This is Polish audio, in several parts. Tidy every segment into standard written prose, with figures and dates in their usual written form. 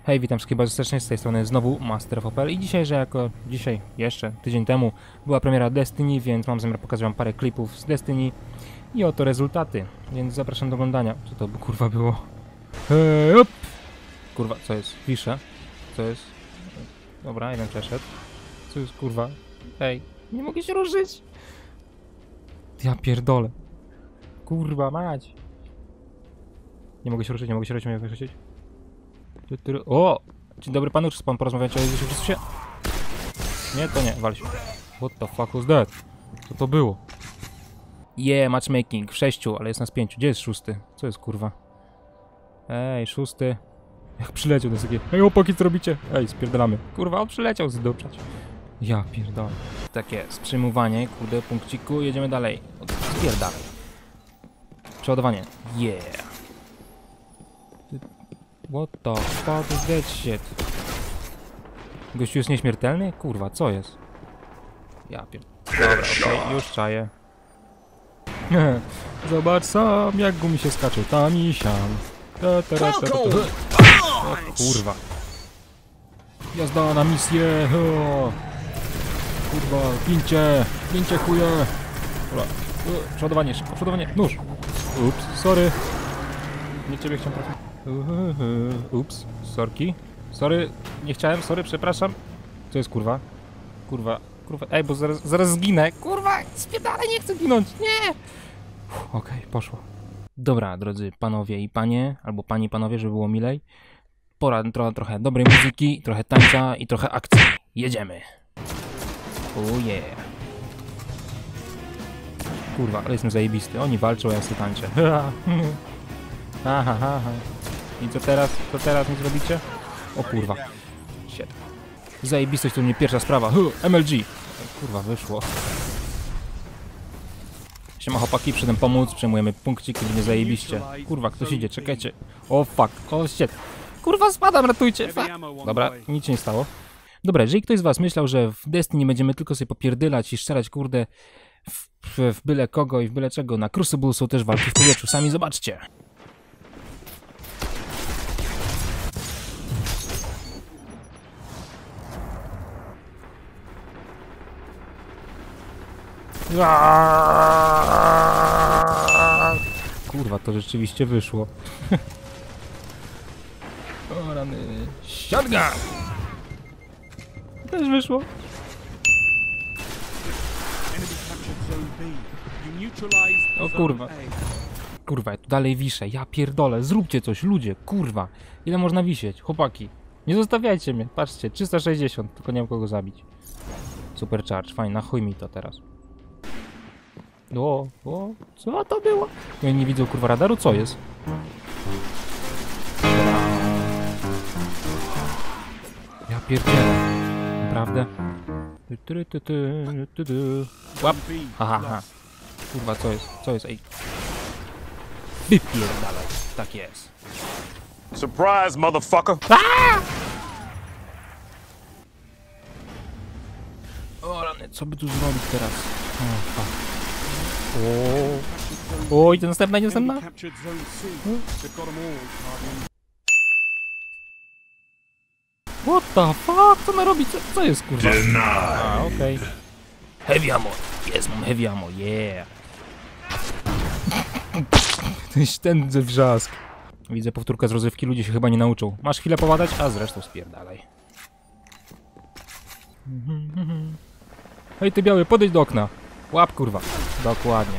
Hej, witam wszystkich bardzo serdecznie, z tej strony znowu Master of Opel i dzisiaj, jeszcze tydzień temu była premiera Destiny, więc mam zamiar pokazać wam parę klipów z Destiny i oto rezultaty, więc zapraszam do oglądania. Co to by kurwa było? Hej, kurwa, co jest? Wiszę. Co jest? Dobra, jeden przeszedł. Co jest kurwa? Ej, nie mogę się ruszyć! Ja pierdolę. Kurwa mać. Nie mogę się ruszyć, nie mogę się ruszyć, nie mogę się ruszyć. O! Dzień dobry panu, czy z pan porozmawiać o Jezusie Chrystusie? Nie, to nie, wal się. What the fuck was that? Co to było? Matchmaking w 6, ale jest nas 5. Gdzie jest 6? Co jest kurwa? Ej, 6. Jak przyleciał do takie. Ej, opaki, co robicie? Ej, spierdalamy. Kurwa, on przyleciał zdupczać. Ja pierdolę. Takie sprzyjmowanie, kurde, punkciku, jedziemy dalej. Spierdalaj. Przeładowanie. What the fuck is that shit? Gościu jest nieśmiertelny? Kurwa, co jest? Ja Dobra, okej, już czaję. Zobacz sam, jak gumi się skacze tam i siam. O kurwa. Jazda na misję. O. Kurwa, gincie chuje. Dobra, przodowanie, szybko, przodowanie, nóż. Ups, sorry. Nie ciebie chciałem trafić. Ups, sorki. Sorry, nie chciałem, sorry, przepraszam. Co jest kurwa? Kurwa. Ej, bo zaraz zginę. Kurwa, spierdalaj, nie chcę ginąć, nie! Okej, poszło. Dobra, drodzy panowie i panie, albo pani i panowie, żeby było milej. Pora trochę dobrej muzyki, trochę tańca i trochę akcji. Jedziemy. Kurwa, ale jestem zajebisty. Oni walczą, ja sobie tańczę. Ha. I co teraz? Co teraz mi zrobicie? O kurwa. Shit. Zajebistość to mnie pierwsza sprawa. MLG. Kurwa, wyszło. Siema chłopaki, przyszedłem pomóc. Przejmujemy punkciki, będzie zajebiście. Kurwa, ktoś idzie, czekajcie. O fuck, o shit. Kurwa, spadam, ratujcie. Dobra, nic się nie stało. Dobra, jeżeli ktoś z was myślał, że w Destiny będziemy tylko sobie popierdylać i strzelać, kurde, w byle kogo i w byle czego, na Crucible są też walki w powietrzu, sami zobaczcie. Kurwa, to rzeczywiście wyszło. O rany. Shotgun! Też wyszło. O kurwa. Kurwa, ja tu dalej wiszę. Ja pierdolę. Zróbcie coś, ludzie. Kurwa. Ile można wisieć? Chłopaki. Nie zostawiajcie mnie. Patrzcie, 360. Tylko nie mam kogo zabić. Super charge. Fajnie, na chuj mi to teraz. Co to było? Ja nie widzę kurwa radaru, co jest? Ja pierdzielę. Naprawdę? Łap! Aha. Kurwa, co jest? Co jest? Ej. Wypierdalaj. Tak jest. Surprise, motherfucker! O rany, co by tu zrobić teraz? O, fuck. O, i to następna, nie następna? What the fuck? Co ona robi? Co jest kurwa? A, okej. Heavy ammo. Jest, mam heavy ammo, yeah. Ten wrzask. Widzę powtórkę z rozrywki, ludzie się chyba nie nauczą. Masz chwilę poładać? A zresztą spierdalaj. Hej ty biały, podejdź do okna. Łap kurwa. Dokładnie.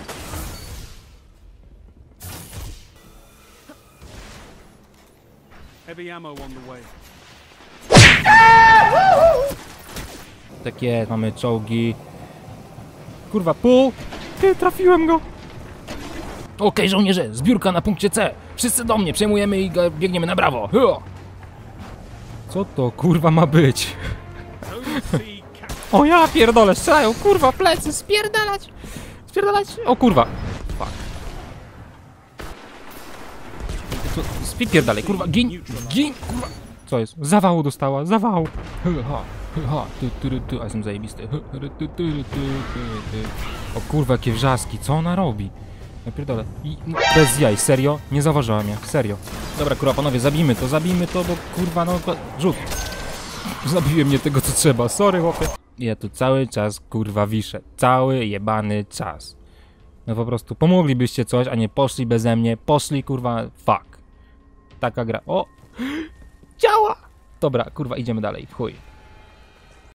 Heavy ammo on the way. Tak jest, mamy czołgi. Kurwa, pół! Ty, trafiłem go! Okej, żołnierze, zbiórka na punkcie C. Wszyscy do mnie, przejmujemy i biegniemy na brawo. Co to kurwa ma być? O ja pierdolę, strzelają, kurwa, plecy, spierdalać! O kurwa. Fuck. Spierdalaj, kurwa, gin, kurwa. Co jest? Zawału dostała, zawału. A jestem zajebisty. O kurwa, jakie wrzaski, co ona robi? Ja pierdolę. I no, bez jaj, serio? Nie zauważyła mnie, serio. Dobra, kurwa, panowie, zabijmy to, bo kurwa, no, rzut. Zabiłem mnie tego, co trzeba, sorry, chłopie. Ja tu cały czas, kurwa, wiszę. Cały jebany czas. No po prostu pomoglibyście coś, a nie poszli beze mnie. Poszli, kurwa, fuck. Taka gra. O! Działa! Dobra, kurwa, idziemy dalej, w chuj.